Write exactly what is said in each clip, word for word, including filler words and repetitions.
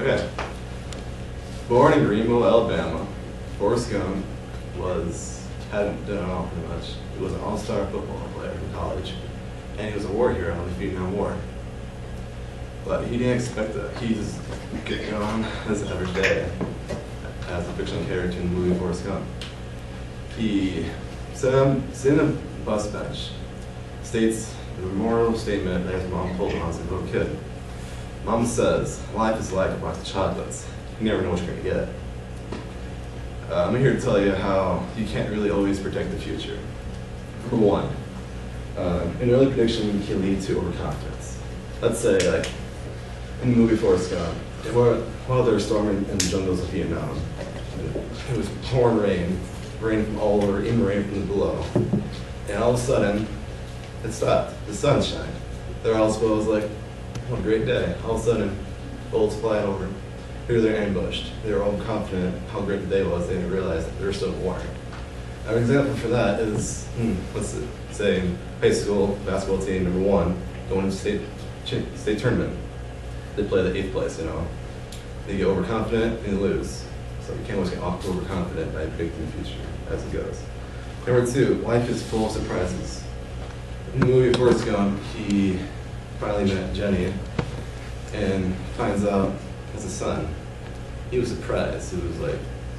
Okay. Born in Greenville, Alabama, Forrest Gump was, hadn't done it all pretty much. He was an all-star football player in college, and he was a war hero in the Vietnam War. But he didn't expect that. He just get going his average day as a fictional character in the movie Forrest Gump. He sat in a bus bench, states the memorial statement that his mom told him as a little kid. Mom says, life is like a box of chocolates. You never know what you're going to get. Uh, I'm here to tell you how you can't really always predict the future. For one, uh, an early prediction can lead to overconfidence. Let's say, like, in the movie Forrest Gump, while, while they were storming in the jungles of Vietnam, it was pouring rain, rain from all over, even rain from the below. And all of a sudden, it stopped. The sun shined. They're all supposed like, what a great day. All of a sudden, bullets flying over. Here they're ambushed. They were all confident how great the day was. They didn't realize that they were still at war. An example for that is, hmm, let's say, high school basketball team number one going to state state tournament. They play the eighth place, you know. They get overconfident and they lose. So you can't always get overconfident by predicting the future as it goes. Number two, life is full of surprises. In the movie Forrest Gump, he finally met Jenny and finds out it's a son. He was surprised. It was like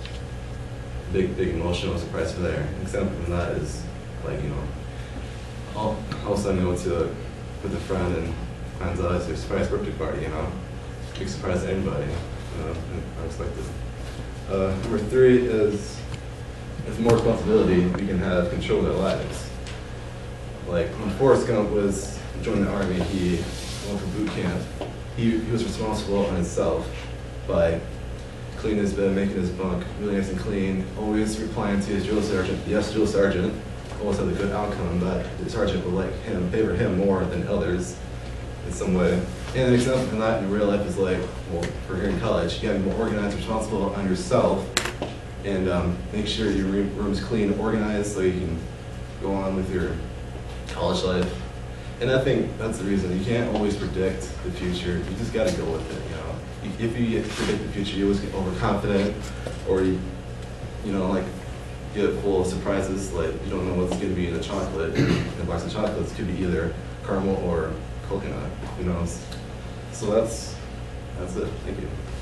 big, big emotional surprise for there. An example from that is like, you know, all, all of a sudden go to with a friend and finds out it's a surprise birthday party, you know. Big surprise to anybody, you know, unexpected. Uh, number three is with more responsibility, we can have control of our lives. Like when Forrest Gump was joining the army, he went for boot camp. He, he was responsible on himself by cleaning his bed, making his bunk really nice and clean, always replying to his drill sergeant, yes, drill sergeant, always had a good outcome, but the sergeant would like him, favor him more than others in some way. And an example from that in real life is like, well, for here in college, you gotta be more organized, responsible on yourself, and um, make sure your room's clean, organized, so you can go on with your college life. And I think that's the reason. You can't always predict the future. You just gotta go with it, you know. If you predict the future, you always get overconfident, or you, you know, like, get full of surprises, like you don't know what's gonna be in a chocolate. In a box of chocolates could be either caramel or coconut, who knows. So that's, that's it, thank you.